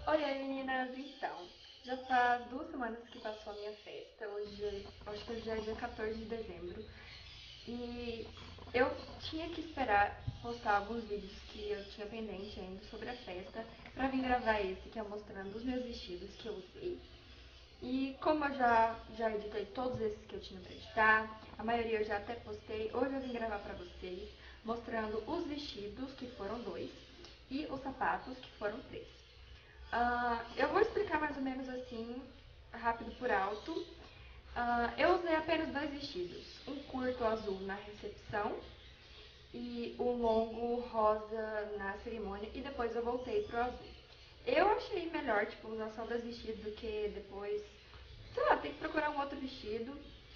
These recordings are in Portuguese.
Oi, meninas! Então, já faz 2 semanas que passou a minha festa. Hoje, acho que já é dia 14 de dezembro. E eu tinha que esperar postar alguns vídeos que eu tinha pendente ainda sobre a festa pra vir gravar esse, que é mostrando os meus vestidos que eu usei. E como eu já editei todos esses que eu tinha pra editar, a maioria eu já até postei, hoje eu vim gravar pra vocês, mostrando os vestidos, que foram 2, e os sapatos, que foram 3. Eu vou explicar mais ou menos assim, rápido por alto. Eu usei apenas 2 vestidos, um curto azul na recepção e um longo rosa na cerimônia, e depois eu voltei pro azul. Eu achei melhor, tipo, usar só 2 vestidos do que depois, sei lá, ter que procurar um outro vestido.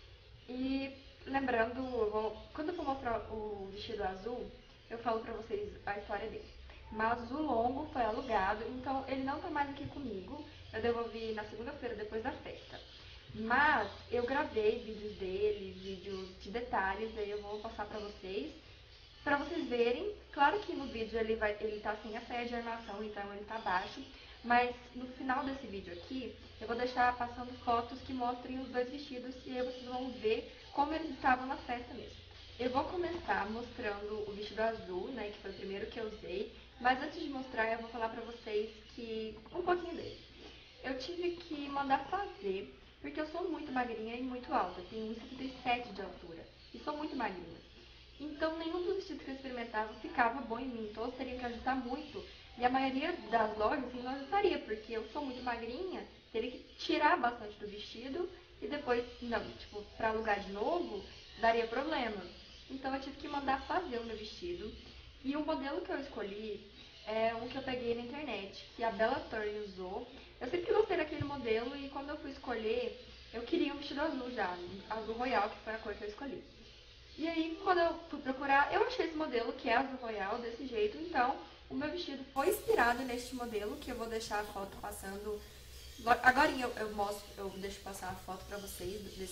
E lembrando, quando eu for mostrar o vestido azul, eu falo pra vocês a história dele. Mas o longo foi alugado, então ele não tá mais aqui comigo. Eu devolvi na segunda-feira depois da festa. Mas eu gravei vídeos dele, vídeos de detalhes, aí eu vou passar pra vocês verem. Claro que no vídeo ele tá sem a saia de armação, então ele tá baixo. Mas no final desse vídeo aqui, eu vou deixar passando fotos que mostrem os 2 vestidos e aí vocês vão ver como eles estavam na festa mesmo. Eu vou começar mostrando o vestido azul, né, que foi o primeiro que eu usei. Mas antes de mostrar, eu vou falar pra vocês que um pouquinho dele. Eu tive que mandar fazer, porque eu sou muito magrinha e muito alta. Eu tenho 1,77 de altura e sou muito magrinha. Então, nenhum dos vestidos que eu experimentava ficava bom em mim. Todos teriam que ajustar muito. E a maioria das lojas assim, não ajustaria, porque eu sou muito magrinha, teria que tirar bastante do vestido e depois, não, tipo, pra alugar de novo, daria problema. Então, eu tive que mandar fazer o meu vestido. E o modelo que eu escolhi é um que eu peguei na internet, que a Bella Thorne usou. Eu sempre gostei daquele modelo e quando eu fui escolher, eu queria um vestido azul já, azul royal, que foi a cor que eu escolhi. E aí, quando eu fui procurar, eu achei esse modelo, que é azul royal, desse jeito. Então, o meu vestido foi inspirado neste modelo, que eu vou deixar a foto passando. Agora eu mostro, eu deixo passar a foto pra vocês desse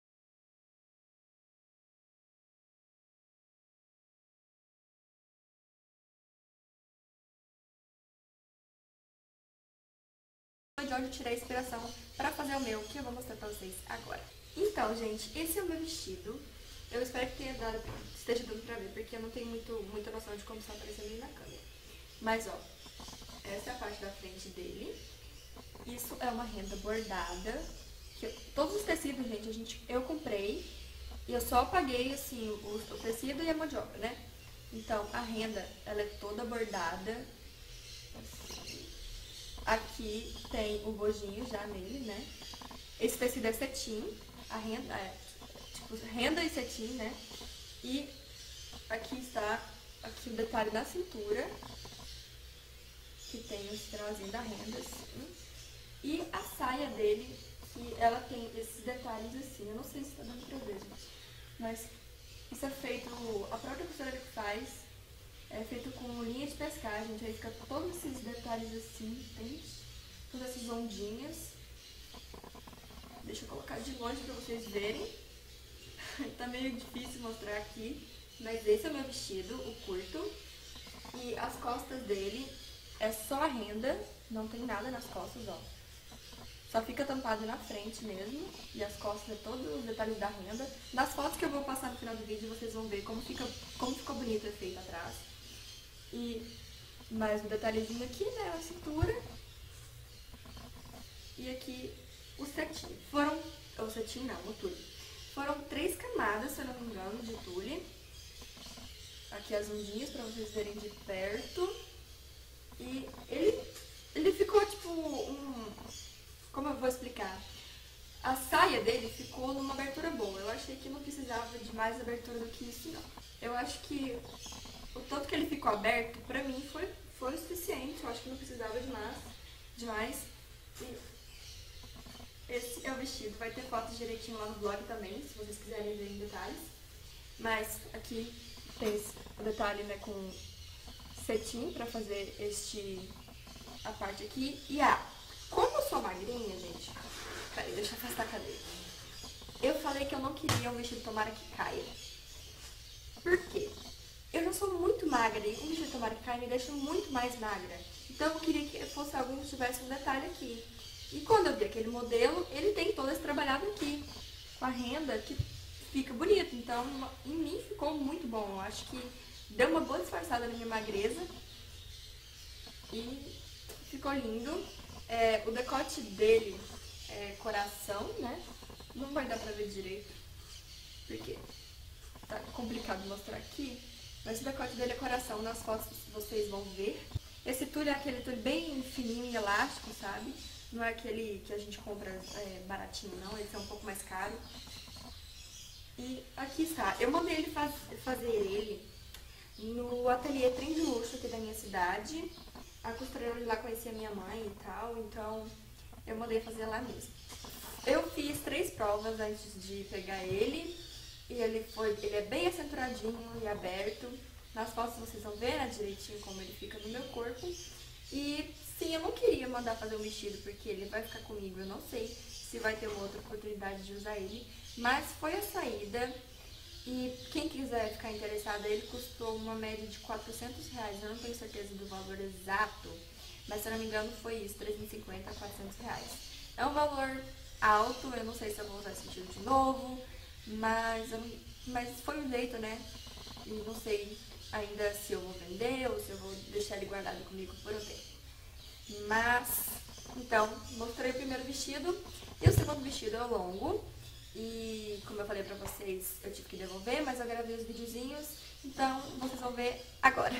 de onde eu tirei a inspiração pra fazer o meu, que eu vou mostrar pra vocês agora. Então, gente, esse é o meu vestido. Eu espero que esteja dando pra ver, porque eu não tenho muita noção de como está aparecendo aí na câmera. Mas, ó, essa é a parte da frente dele. Isso é uma renda bordada. Todos os tecidos, gente, eu comprei e eu só paguei, assim, o tecido e a mão de obra, né? Então, a renda, ela é toda bordada. Aqui tem o bojinho já nele, né? Esse tecido é cetim, a renda é tipo renda e cetim, né? E aqui está aqui o detalhe na cintura, que tem o finalzinho da renda, assim. E a saia dele, que ela tem esses detalhes assim. Eu não sei se tá dando pra ver, gente. Mas isso é feito, a própria costureira que faz, é feito com linha de pescar, gente. Aí fica todos esses detalhes assim, tem todas essas ondinhas. Deixa eu colocar de longe pra vocês verem. Tá meio difícil mostrar aqui, mas esse é o meu vestido, o curto. E as costas dele é só a renda, não tem nada nas costas, ó. Só fica tampado na frente mesmo, e as costas é todos os detalhes da renda. Nas fotos que eu vou passar no final do vídeo, vocês vão ver como ficou bonito o efeito atrás. E mais um detalhezinho aqui, né, a cintura. E aqui o cetim. O cetim não, o tule. Foram 3 camadas, se eu não me engano, de tule. Aqui as ondinhas pra vocês verem de perto. E ele ficou tipo como eu vou explicar? A saia dele ficou numa abertura boa. Eu achei que não precisava de mais abertura do que isso, não. Eu acho que o tanto que ele ficou aberto, pra mim, foi o suficiente. Eu acho que não precisava demais. E esse é o vestido. Vai ter fotos direitinho lá no blog também, se vocês quiserem ver em detalhes. Mas aqui tem o detalhe, né, com cetim pra fazer a parte aqui. E como eu sou magrinha, gente... Peraí, deixa eu afastar a cadeira. Eu falei que eu não queria um vestido tomara que caia. Por quê? Eu já sou muito magra e um vestido tomara que caia me deixa muito mais magra. Então eu queria que fosse algo que tivesse um detalhe aqui. E quando eu vi aquele modelo, ele tem todo esse trabalhado aqui, com a renda, que fica bonito. Então, em mim ficou muito bom. Eu acho que deu uma boa disfarçada na minha magreza. E ficou lindo. O decote dele é coração, né? Não vai dar pra ver direito, porque tá complicado mostrar aqui. Mas o decote dele é coração. Nas fotos vocês vão ver. Esse tule é aquele tule bem fininho e elástico, sabe? Não é aquele que a gente compra baratinho, não. Esse é um pouco mais caro. E aqui está. Eu mandei ele fazer ele no ateliê Trem de Luxo aqui da minha cidade. A costureira de lá conhecia minha mãe e tal, então eu mandei fazer lá mesmo. Eu fiz 3 provas antes de pegar ele. E ele é bem acinturadinho e aberto. Nas fotos vocês vão ver, né, direitinho como ele fica no meu corpo. E sim, eu não queria mandar fazer o vestido porque ele vai ficar comigo. Eu não sei se vai ter uma outra oportunidade de usar ele. Mas foi a saída. E quem quiser ficar interessado, ele custou uma média de R$400. Eu não tenho certeza do valor exato, mas se eu não me engano foi isso, R$350 a R$400. É um valor alto, eu não sei se eu vou usar esse vestido de novo, mas foi um jeito, né? E não sei ainda se eu vou vender ou se eu vou deixar ele guardado comigo por um tempo. Mas, então, mostrei o primeiro vestido e o segundo vestido é longo. E como eu falei pra vocês, eu tive que devolver, mas eu gravei os videozinhos, então vocês vão ver agora.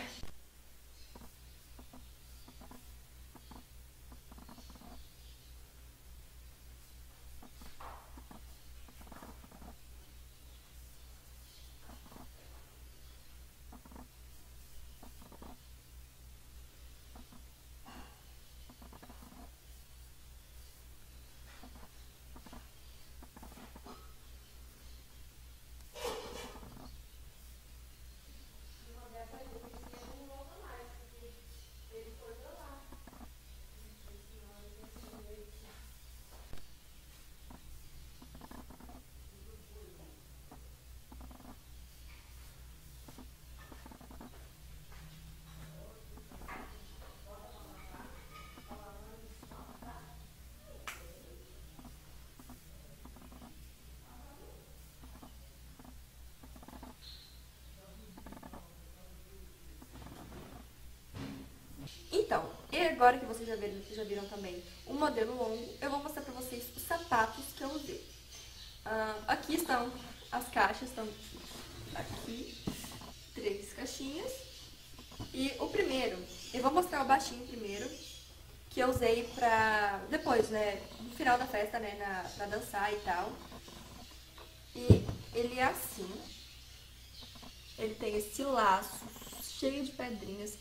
Então, e agora que vocês já viram também o modelo longo, eu vou mostrar pra vocês os sapatos que eu usei. Aqui estão as caixas, estão aqui, 3 caixinhas. E o primeiro, eu vou mostrar o baixinho primeiro, que eu usei pra depois, né, no final da festa, né, pra dançar e tal. E ele é assim, ele tem esse laço cheio de pedrinhas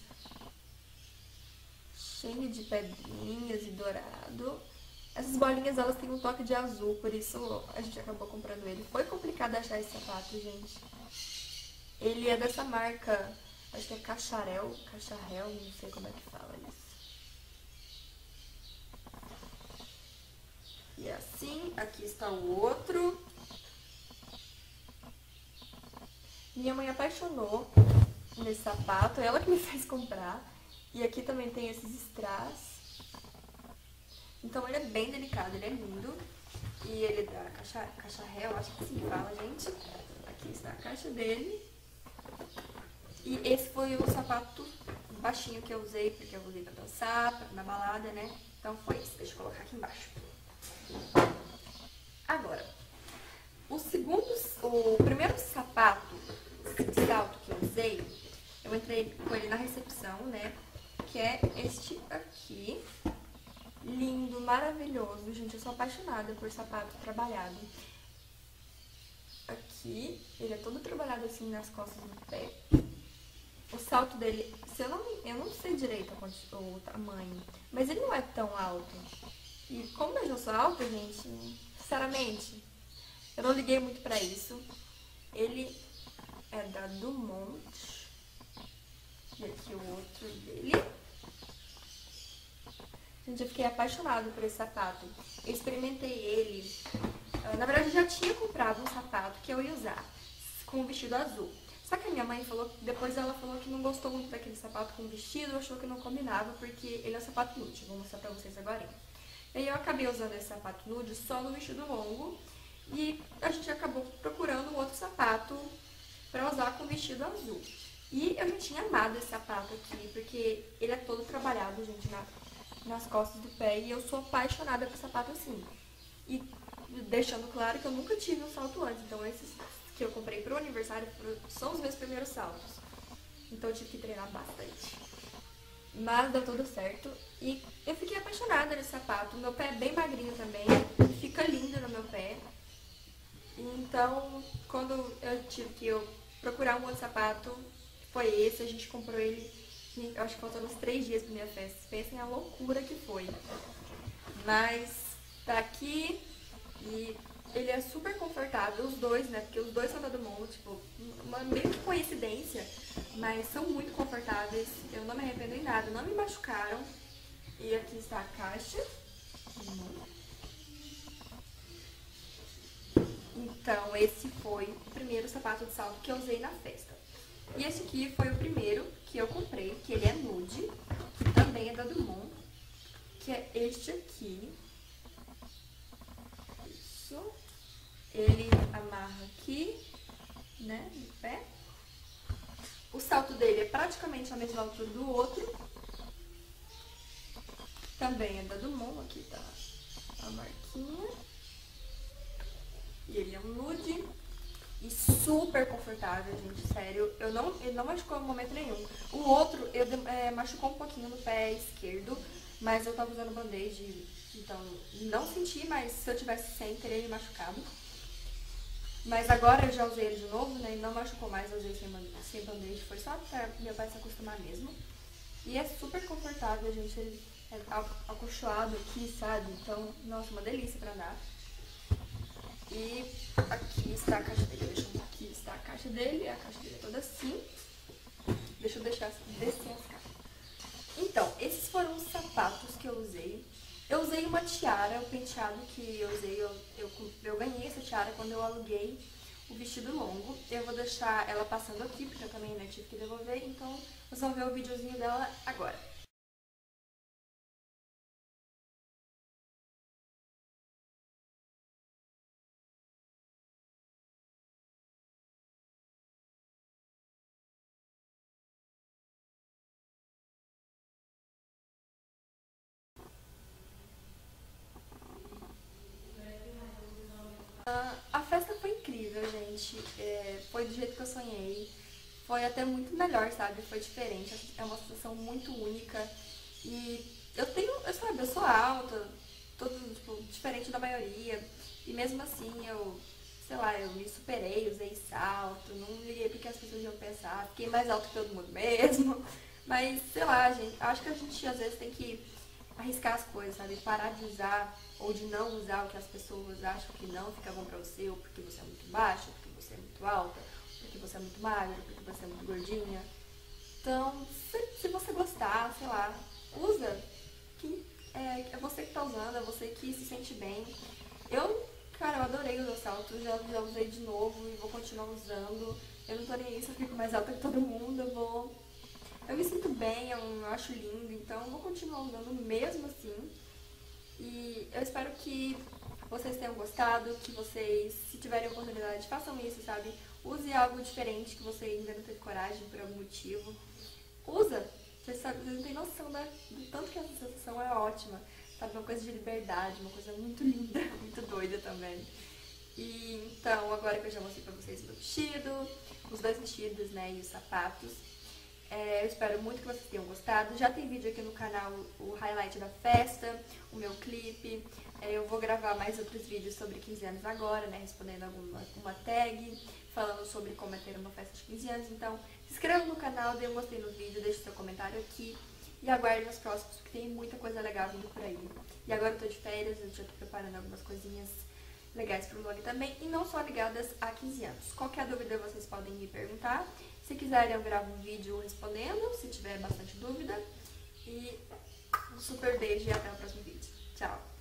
e dourado. Essas bolinhas, elas têm um toque de azul, por isso a gente acabou comprando ele. Foi complicado achar esse sapato, gente. Ele é dessa marca, acho que é Cacharel, não sei como é que fala isso. E assim, aqui está o outro. Minha mãe apaixonou nesse sapato, ela que me fez comprar. E aqui também tem esses strass. Então ele é bem delicado, ele é lindo. E ele é da Cacharel, acho que assim fala, gente. Aqui está a caixa dele. E esse foi o sapato baixinho que eu usei, porque eu usei pra dançar, na balada, né? Então foi isso, deixa eu colocar aqui embaixo. Agora, o primeiro sapato, salto que eu usei, eu entrei com ele na recepção, né? Que é este aqui. Lindo, maravilhoso. Gente, eu sou apaixonada por sapato trabalhado. Aqui, ele é todo trabalhado assim nas costas do pé. O salto dele, eu não sei direito o tamanho, mas ele não é tão alto. E como eu já sou alta, gente, sinceramente, eu não liguei muito pra isso. Ele é da Dumont. E aqui o outro dele. Gente, eu fiquei apaixonada por esse sapato. Eu experimentei ele. Na verdade, eu já tinha comprado um sapato que eu ia usar com um vestido azul. Só que a minha mãe falou, depois ela falou que não gostou muito daquele sapato com vestido, achou que não combinava, porque ele é um sapato nude. Vou mostrar pra vocês agora. E aí eu acabei usando esse sapato nude só no vestido longo, e a gente acabou procurando um outro sapato pra usar com vestido azul. E eu já tinha amado esse sapato aqui, porque ele é todo trabalhado, gente, nas costas do pé, e eu sou apaixonada por sapato assim. E deixando claro que eu nunca tive um salto antes, então esses que eu comprei pro aniversário são os meus primeiros saltos. Então eu tive que treinar bastante. Mas deu tudo certo e eu fiquei apaixonada nesse sapato. Meu pé é bem magrinho também, fica lindo no meu pé. Então, quando eu tive que procurar um outro sapato, foi esse. A gente comprou ele, eu acho que faltando uns 3 dias pra minha festa. Pensem a loucura que foi. Mas tá aqui e ele é super confortável, os dois, né? Porque os dois são da Dumont, tipo, meio que coincidência, mas são muito confortáveis. Eu não me arrependo em nada, não me machucaram. E aqui está a caixa. Então, esse foi o primeiro sapato de salto que eu usei na festa. E esse aqui foi o primeiro que eu comprei, que ele é nude, também é da Dumont, que é este aqui. Isso. Ele amarra aqui, né, no pé. O salto dele é praticamente a mesma altura do outro. Também é da Dumont, aqui tá a marquinha. E ele é um nude e super confortável, gente, sério. Ele não machucou em momento nenhum. O outro, machucou um pouquinho no pé esquerdo, mas eu tava usando band-aid, então não senti, mas se eu tivesse sem, teria me machucado. Mas agora eu já usei ele de novo, né, e não machucou mais, eu usei sem band-aid, foi só pra meu pai se acostumar mesmo. E é super confortável, gente, ele é acolchoado aqui, sabe? Então, nossa, uma delícia pra andar. E aqui está a caixa dele, aqui está a caixa dele é toda assim. Deixa eu descer as caixas. Então, esses foram os sapatos que eu usei. Eu usei uma tiara, o penteado que eu usei, eu ganhei essa tiara quando eu aluguei o vestido longo. Eu vou deixar ela passando aqui, porque eu também, né, tive que devolver, então vocês vão ver o videozinho dela agora. A festa foi incrível, gente. Foi do jeito que eu sonhei. Foi até muito melhor, sabe? Foi diferente. É uma sensação muito única. E eu sou alta, todo, tipo, diferente da maioria. E mesmo assim, sei lá, eu me superei, usei salto, não liguei porque as pessoas iam pensar. Fiquei mais alta que todo mundo mesmo. Mas, sei lá, gente, acho que a gente às vezes tem que arriscar as coisas, sabe? Parar de usar ou de não usar o que as pessoas acham que não fica bom pra você, ou porque você é muito baixa, ou porque você é muito alta, ou porque você é muito magra, ou porque você é muito gordinha. Então, se você gostar, sei lá, usa. Que é você que tá usando, é você que se sente bem. Cara, eu adorei o meu salto, já usei de novo e vou continuar usando. Eu não tô nem aí se eu fico mais alta que todo mundo, eu me sinto bem, eu acho lindo, então eu vou continuar usando mesmo assim. E eu espero que vocês tenham gostado, que vocês, se tiverem oportunidade, façam isso, sabe? Use algo diferente que você ainda não teve coragem por algum motivo. Usa! Vocês não têm noção do tanto que essa sensação é ótima. Sabe? Uma coisa de liberdade, uma coisa muito linda, muito doida também. E então, agora que eu já mostrei pra vocês o meu vestido, os 2 vestidos, né, e os sapatos. Eu espero muito que vocês tenham gostado. Já tem vídeo aqui no canal, o highlight da festa, o meu clipe. Eu vou gravar mais outros vídeos sobre 15 anos agora, né? Respondendo uma tag, falando sobre como é ter uma festa de 15 anos. Então, se inscreva no canal, dê um gostei no vídeo, deixe seu comentário aqui. E aguarde os próximos, porque tem muita coisa legal vindo por aí. E agora eu tô de férias, eu já tô preparando algumas coisinhas legais pro vlog também. E não só ligadas a 15 anos. Qualquer dúvida vocês podem me perguntar. Se quiserem, eu gravo um vídeo respondendo, se tiver bastante dúvida. E um super beijo e até o próximo vídeo. Tchau!